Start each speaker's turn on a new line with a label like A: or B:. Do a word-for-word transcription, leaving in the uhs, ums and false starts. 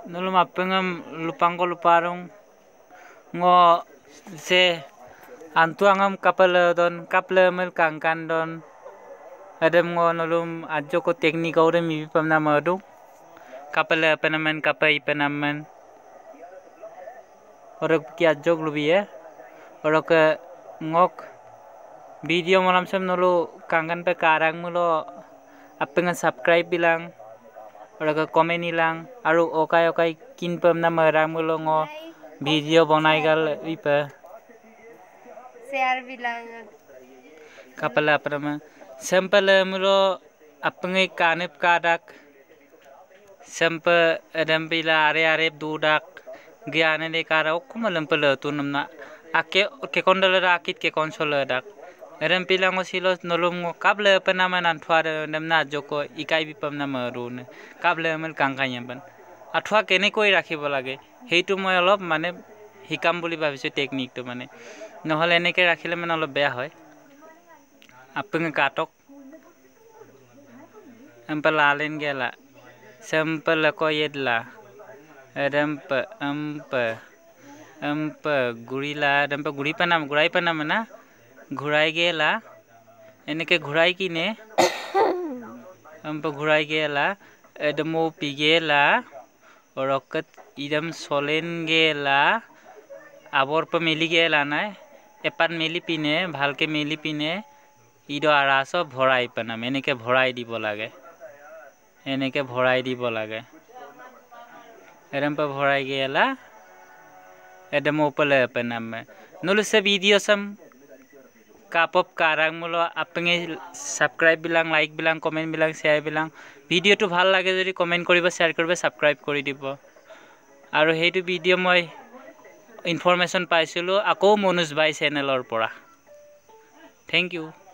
A: nulum apengam lupang ko luparong ngo se antuangam kapal don kapal mel kangkan don adem ngo nulum ajo ko teknik ore mi pamna madu kapal penamen kapai penamen orok ki ajo lubiye orok ngok video malam sem nulu kangen pe karang mulo apengan subscribe bilang orok comment ilang aru okai okai kin pamna marang mulo ngo video bonai gal ipa
B: share bilang
A: kapala prama simple mulo apengai kanep kadak simple adam bila are are dudak gyane de kara okumalam pala tunamna ake ke kondala rakit ke konsola dak Eram pilang o silo nolom ngo kable penaman antuar namna joko ikai bipam nama run kable mel kangkanya ban athwa kene koi rakhibo lage heitu moi olop mane hikam boli bhabisu technique to mane নহলে এনেকে রাখিলে মানে অলপ বেয়া হয় আপং কাটক ample আলেন গেলা simple কো ইদলা এডম্প এম্প এম্প গুড়িলা এডম্প গুড়ি পানাম গুড়াই পানাম না ঘুরাই গেলা এনেকে ঘুরাই কিনে এম্প ঘুরাই গেলা এডমো পিগেলা রকত ইদম সলেন গেলা আবর প মিলি গেলা না এপান মেলি পিনে ভালকে মেলি পিনে ইডো আরাস ভৰাই পানাম এনেকে ভৰাই দিব লাগে এনেকে ভৰাই দিব লাগে এরম্প ভৰাই গেলা এডম উপলে পানাম নলু সে ভিডিও সাম কাপপ কারাং মুলো আপনি সাবস্ক্রাইব বিlang লাইক বিlang কমেন্ট বিlang শেয়ার বিlang ভিডিওটো ভাল লাগে যদি কমেন্ট করিব শেয়ার করিব সাবস্ক্রাইব কৰি দিব আৰু হেতু ভিডিও মই ইনফরমেশন পাইছিলো আকো মনুজ ভাই চ্যানেলৰ পৰা থ্যাংক ইউ